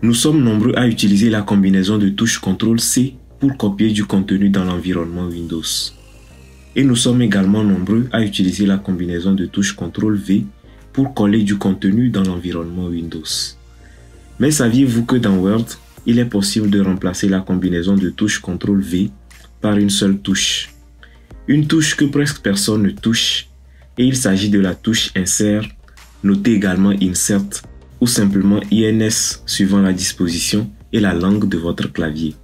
Nous sommes nombreux à utiliser la combinaison de touches CTRL-C pour copier du contenu dans l'environnement Windows. Et nous sommes également nombreux à utiliser la combinaison de touches CTRL-V pour coller du contenu dans l'environnement Windows. Mais saviez-vous que dans Word, il est possible de remplacer la combinaison de touches CTRL-V par une seule touche. Une touche que presque personne ne touche, et il s'agit de la touche Insert, notée également Insert, ou simplement INS suivant la disposition et la langue de votre clavier.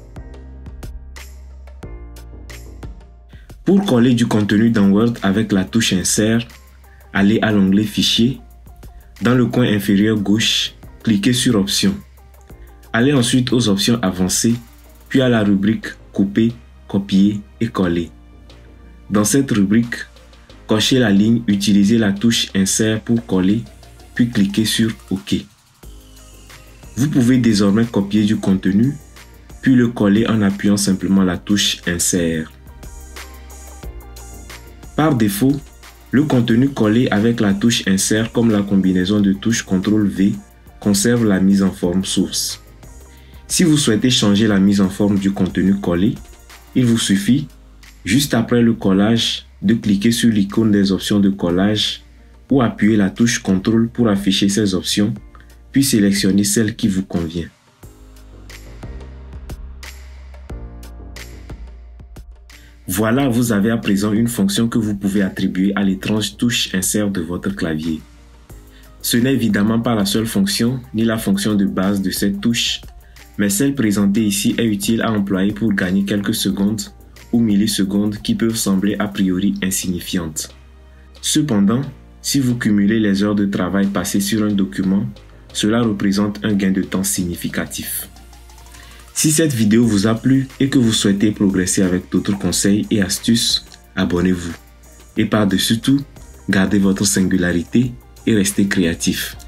Pour coller du contenu dans Word avec la touche Insert, allez à l'onglet Fichier. Dans le coin inférieur gauche, cliquez sur Options. Allez ensuite aux options avancées, puis à la rubrique Couper, Copier et Coller. Dans cette rubrique, cochez la ligne Utiliser la touche Insert pour coller, puis cliquez sur OK. Vous pouvez désormais copier du contenu, puis le coller en appuyant simplement la touche Insert. Par défaut, le contenu collé avec la touche Insert comme la combinaison de touches CTRL-V conserve la mise en forme source. Si vous souhaitez changer la mise en forme du contenu collé, il vous suffit, juste après le collage, de cliquer sur l'icône des options de collage ou appuyer la touche CTRL pour afficher ces options, puis sélectionner celle qui vous convient. Voilà, vous avez à présent une fonction que vous pouvez attribuer à l'étrange touche Insert de votre clavier. Ce n'est évidemment pas la seule fonction, ni la fonction de base de cette touche, mais celle présentée ici est utile à employer pour gagner quelques secondes ou millisecondes qui peuvent sembler a priori insignifiantes. Cependant, si vous cumulez les heures de travail passées sur un document, cela représente un gain de temps significatif. Si cette vidéo vous a plu et que vous souhaitez progresser avec d'autres conseils et astuces, abonnez-vous. Et par-dessus tout, gardez votre singularité et restez créatif.